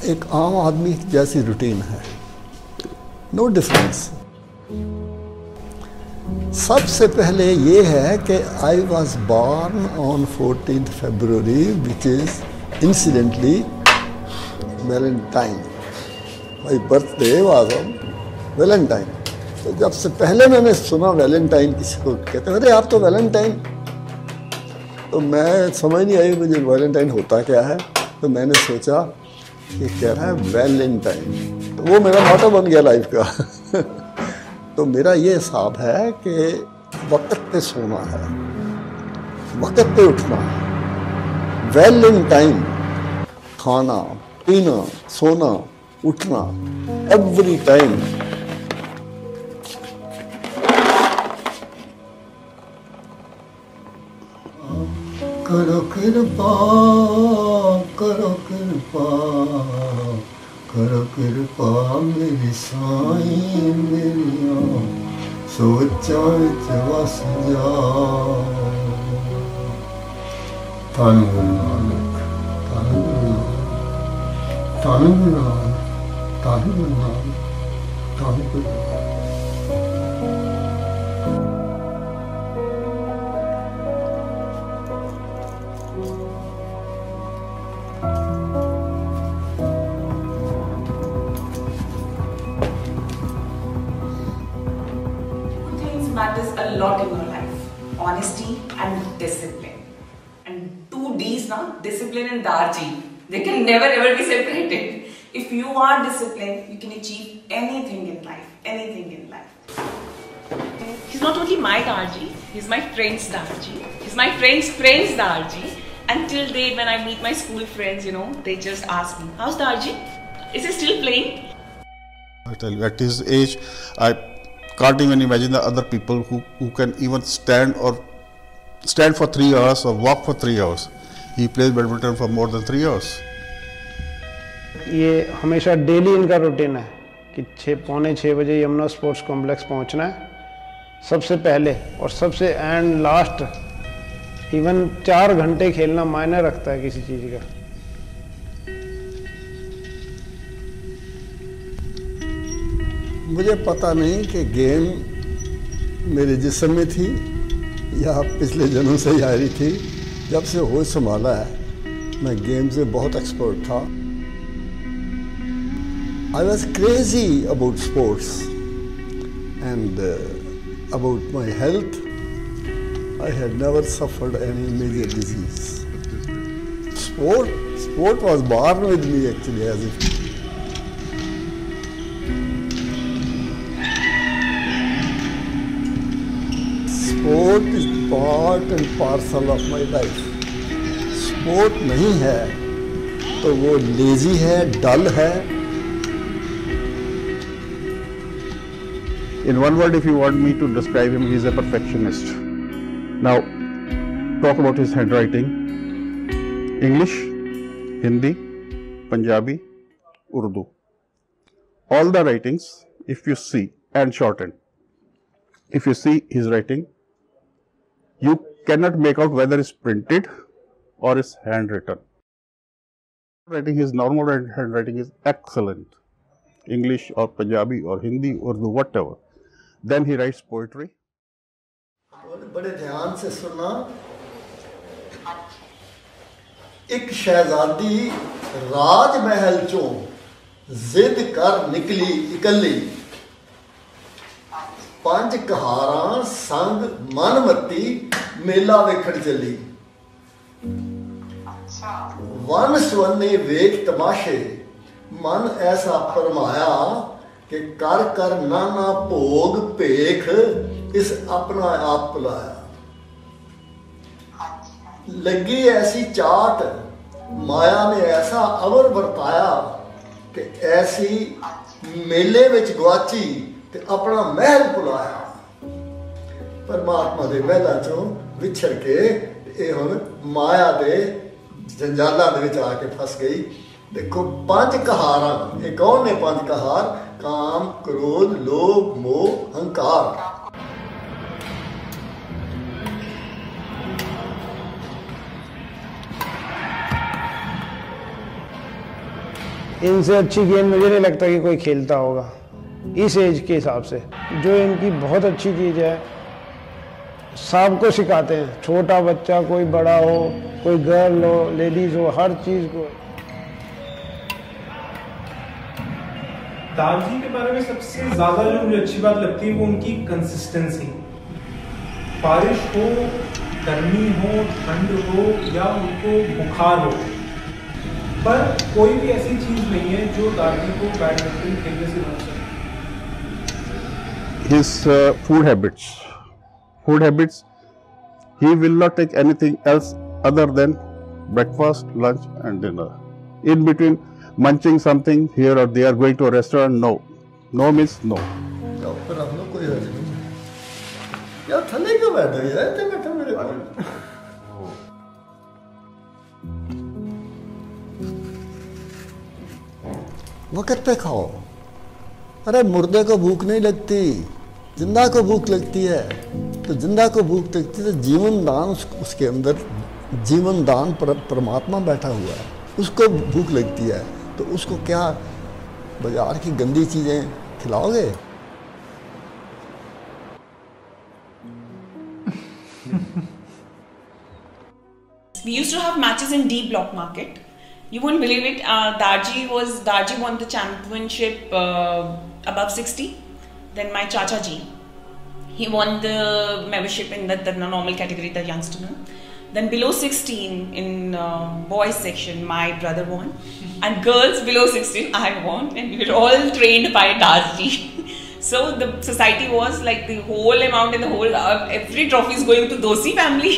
एक आम आदमी जैसी रूटीन है, नो डिफरेंस। सबसे पहले ये है कि I was born on 14th February, which is incidentally Valentine. My birthday was on Valentine. तो जब से पहले मैंने सुना वैलेंटाइन, किसी को कहते अरे आप तो वैलेंटाइन, तो मैं समझ नहीं आई मुझे वैलेंटाइन होता क्या है। तो मैंने सोचा कि कह रहा है वैलेंटाइन, तो वो मेरा मोटो बन गया लाइफ का। तो मेरा ये हिसाब है कि वक्त पे सोना है, वक्त पे उठना है। वेल इन टाइम, खाना पीना सोना उठना एवरी टाइम। करो कृपा, करो कृपा, करो कृपा मेरी साईं, मेरिया सोचा विच वस जा। धन गुरु नानक, धन गुरु नानक, धन गुरु नानक, धन गुरु नानक, धन गुरु। Matters a lot in your life: honesty and discipline. And 2 D's now, discipline and Darji, they can never ever be separated. If you are disciplined, you can achieve anything in life, anything in life. He's not only my Darji, he's my friend's Darji, he's my friend's friend's Darji. Until date, when I meet my school friends, you know, they just ask me, how's Darji? Is he still playing? I tell you, at his age, I can't even imagine the other people who can even stand for 3 hours or walk for 3 hours. He plays badminton for more than 3 hours. ये हमेशा daily इनका routine है कि 5:45 बजे Yamuna sports complex पहुंचना है सबसे पहले, और सबसे एंड लास्ट। इवन 4 घंटे खेलना मायने रखता है किसी चीज़ का। मुझे पता नहीं कि गेम मेरे जिस्म में थी या पिछले जन्म से ही आ रही थी। जब से होश संभाला है मैं गेम से बहुत एक्सपर्ट था। I was crazy about sports and about my health. I had never suffered any major disease. Sport was born with me actually as if. Sport is part and parcel of my life. Sport नहीं है तो वो lazy है, डल है। In one word, if you want me to describe him, he is a perfectionist. Now, talk about his handwriting. English, Hindi, Punjabi, Urdu. All the writings, if you see, and shortened. If you see his writing, you cannot make out whether it's printed or it's handwritten. Writing, his normal handwriting is excellent. English or Punjabi or Hindi, Urdu, whatever. Then he writes poetry. बड़े ध्यान से सुनना। एक शहजादी राजमहल चों जिद कर निकली इकल्ली, 5 कहारां संग मनमती मेला वेखण चली। वन सुवन्ने वेख तमाशे मन ऐसा फरमाया कि कर कर नाना भोग भेख इस अपना आप बुलाया। लगी ऐसी चाट माया ने ऐसा अवर बरताया कि ऐसी मेले विच गवाची ते अपना महल भुलाया। परमात्मा दे महलां चों विछड़ के ये हुण माया दे जंजालां दे विच आके फस गई। देखो 5 कहारां, ये कौन ने 5 कहार? काम, क्रोध, लोभ, मोह, अहंकार। इनसे अच्छी गेम मुझे नहीं लगता कि कोई खेलता होगा इस एज के हिसाब से। जो इनकी बहुत अच्छी चीज़ है, सबको सिखाते हैं, छोटा बच्चा, कोई बड़ा हो, कोई गर्ल हो, लेडीज हो, हर चीज़ को। दार्जी के बारे में सबसे ज्यादा जो मुझे अच्छी बात लगती है वो उनकी कंसिस्टेंसी। बारिश हो, गर्मी हो, ठंड हो या उनको बुखार हो, पर कोई भी ऐसी चीज नहीं है जो दार्जी को बैडमिंटन खेलने से रोक सके। His food habits, he will not take anything else other than breakfast, lunch and dinner. In between munching something here or there, going to a restaurant, no. No means no. पर आप लोग कोई हर्ज नहीं यार, थले क्यों बैठे हो यार, इतने बैठे मेरे पास। वक्त पे खाओ। अरे मुर्दे को भूख नहीं लगती, जिंदा को भूख लगती है। तो जिंदा को भूख लगती है तो जीवन दान, उसके अंदर जीवन दान परमात्मा बैठा हुआ है, उसको भूख लगती है। तो उसको क्या बाजार की गंदी चीजें खिलाओगे? We used to have matches in D block market. You won't believe it. Darji won the championship above 60. Then my Chacha ji, he won the membership in the normal category, the youngster. Then below 16 in boys section, my brother won, and girls below 16, I won, and we were all trained by Darji. So the society was like the whole amount in the whole every trophy is going to Dosi family.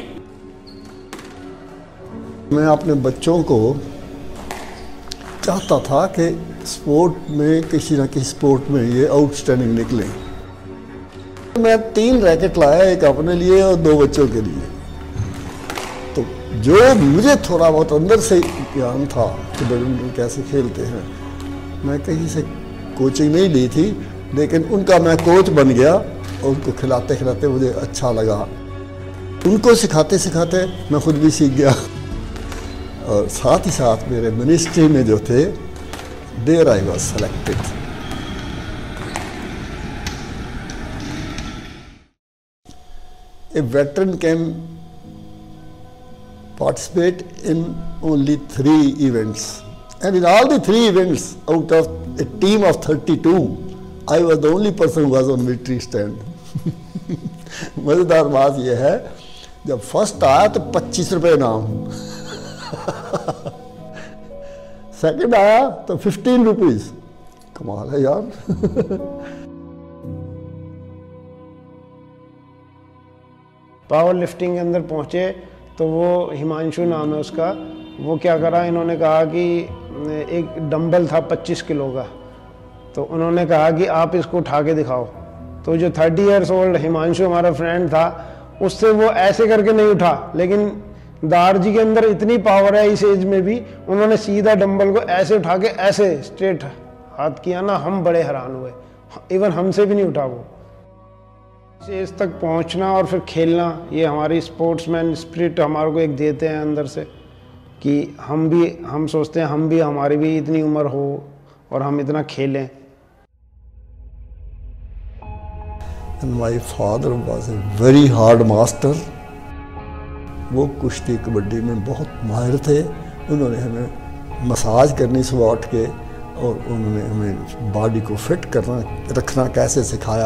मैं अपने बच्चों को चाहता था कि sport में किसी न किसी स्पोर्ट में ये आउटस्टैंडिंग निकले। मैं 3 रैकेट लाया, एक अपने लिए और 2 बच्चों के लिए। तो जो मुझे थोड़ा बहुत अंदर से ज्ञान था कि बैडमिंटन कैसे खेलते हैं, मैं कहीं से कोचिंग नहीं ली थी, लेकिन उनका मैं कोच बन गया और उनको खिलाते खिलाते मुझे अच्छा लगा। उनको सिखाते सिखाते मैं खुद भी सीख गया। और साथ ही साथ मेरे मिनिस्ट्री में जो थे, there I was selected. A veteran can participate in only 3 events, and in all the 3 events, out of a team of 32, I was the only person who was on victory stand. मजेदार बात यह है, जब first आया तो 25 रुपये इनाम, second आया तो 15 रुपीज। कमाल है यार। पावर लिफ्टिंग के अंदर पहुंचे तो वो हिमांशु नाम है उसका, वो क्या करा, इन्होंने कहा कि एक डंबल था 25 किलो का, तो उन्होंने कहा कि आप इसको उठा के दिखाओ। तो जो 30 इयर्स ओल्ड हिमांशु हमारा फ्रेंड था, उससे वो ऐसे करके नहीं उठा, लेकिन दार्जी के अंदर इतनी पावर है इस एज में भी, उन्होंने सीधा डंबल को ऐसे उठा के ऐसे स्ट्रेट हाथ किया ना, हम बड़े हैरान हुए, इवन हमसे भी नहीं उठा वो। इस एज तक पहुंचना और फिर खेलना, ये हमारी स्पोर्ट्समैन स्पिरिट हमारे को एक देते हैं अंदर से, कि हम सोचते हैं हमारी भी इतनी उम्र हो और हम इतना खेलें। And my father was a very hard master. वो कुश्ती कबड्डी में बहुत माहिर थे। उन्होंने हमें मसाज करनी सुबह उठ के, और उन्होंने हमें बॉडी को फिट रखना कैसे सिखाया।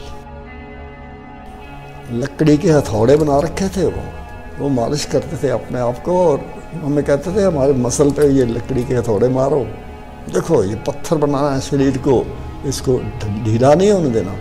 लकड़ी के हथौड़े बना रखे थे वो मालिश करते थे अपने आप को, और हमें कहते थे हमारे मसल पे ये लकड़ी के हथौड़े मारो, देखो ये पत्थर बनाना है शरीर को, इसको ढीला नहीं होने देना।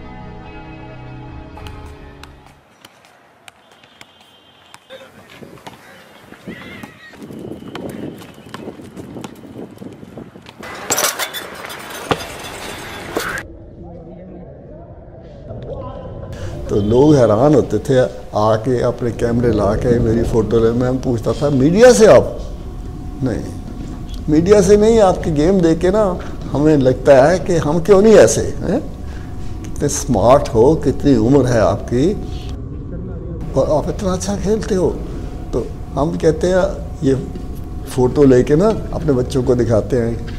तो लोग हैरान होते थे आके अपने कैमरे ला के मेरी फ़ोटो ले। मैं पूछता था मीडिया से आप? नहीं, मीडिया से नहीं, आपकी गेम देख के ना हमें लगता है कि हम क्यों नहीं ऐसे हैं, कितने स्मार्ट हो, कितनी उम्र है आपकी और आप इतना अच्छा खेलते हो। तो हम कहते हैं, ये फ़ोटो लेके ना अपने बच्चों को दिखाते हैं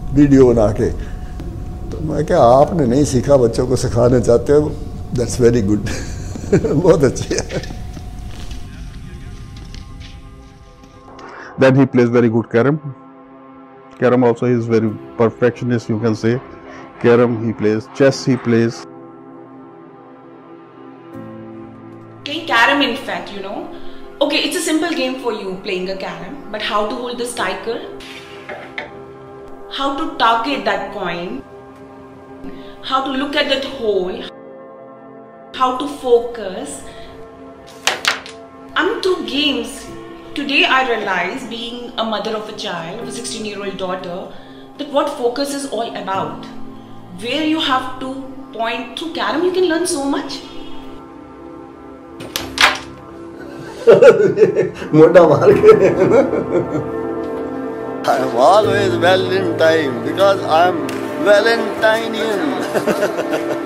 वीडियो बना के। तो मैं क्या आपने नहीं सीखा, बच्चों को सिखाना चाहते हो, दैट्स वेरी गुड। बहुत अच्छी है। Then he plays very good carom. Carom also he is very perfectionist, you can say. Carom he plays, chess he plays. Playing carom, in fact, you know, okay, it's a simple game for you playing a carom, but how to hold the striker, how to target that coin, how to look at that hole, how to focus. Through games. Today I realize, being a mother of a child, of a 16-year-old daughter, that what focus is all about. Where you have to point through carom, you can learn so much. मोटा मार के। I am always well in time because I am Valentinian.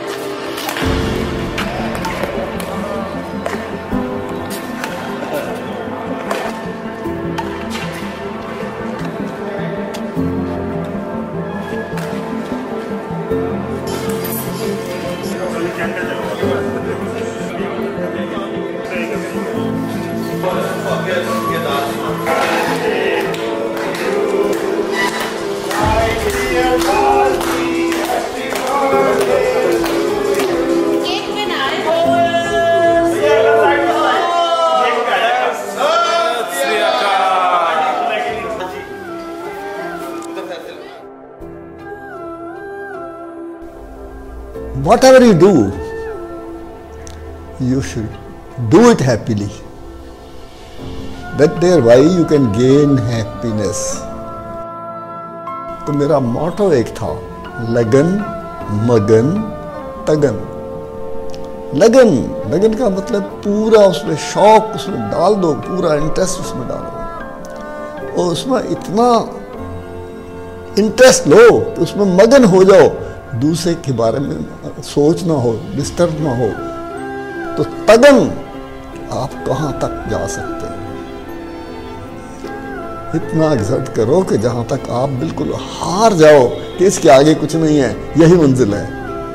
Whatever you do, you should do it happily. That there why you can gain happiness. तो मेरा मोटो एक था, लगन, मगन, तगन। लगन, लगन का मतलब पूरा उसमें शौक उसमें डाल दो, पूरा इंटरेस्ट उसमें डालो, और उसमें इतना इंटरेस्ट लो कि उसमें मगन हो जाओ, दूसरे के बारे में सोच ना हो, डिस्टर्ब ना हो। तो तगन, आप कहाँ तक जा सकते हैं। इतना एग्जर्ट करो कि जहाँ तक आप बिल्कुल हार जाओ कि इसके आगे कुछ नहीं है, यही मंजिल है।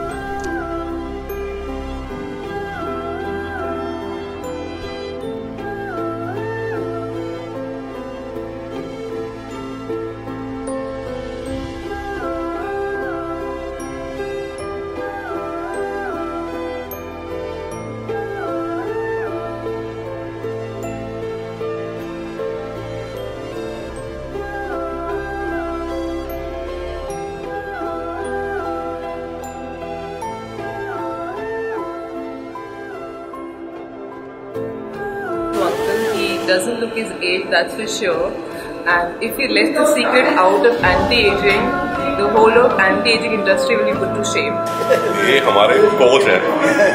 Doesn't look his age, that's for sure. And if he lets the secret out of anti-aging, the whole of anti-aging industry will be put to shame. ये हमारे कोच हैं।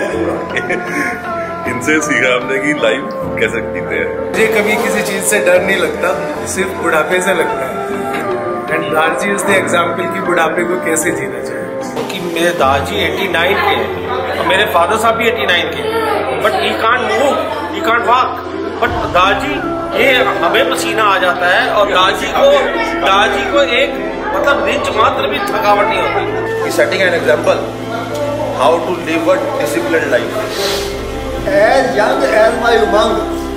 इनसे सीखा हमने कि लाइफ कैसे जीते हैं। मुझे कभी किसी चीज से डर नहीं लगता, सिर्फ बुढ़ापे से लगता है। एंड दादाजी उस एग्जाम्पल की बुढ़ापे को कैसे जीना चाहिए। क्योंकि मेरे दादाजी 89 के हैं और मेरे फादर साहब भी 89 के हैं, but he can't move, he can't walk. But दादाजी ये हमें पसीना आ जाता है और दादाजी को एक मतलब रिंच मात्र भी थकावट नहीं होती। He's setting an example how to live a disciplined life. As young as my umang,